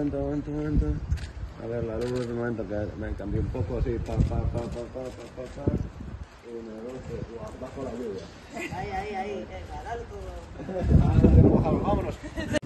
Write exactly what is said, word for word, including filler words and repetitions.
momento, momento, momento. A ver la luz, un momento que me cambié un poco así, pa, pa, pa, pa, pa, pa, pa, pa. Una, dos, tres, bajo la lluvia. Ahí, ahí, ahí, venga, dale todo. Ah, dale, vámonos.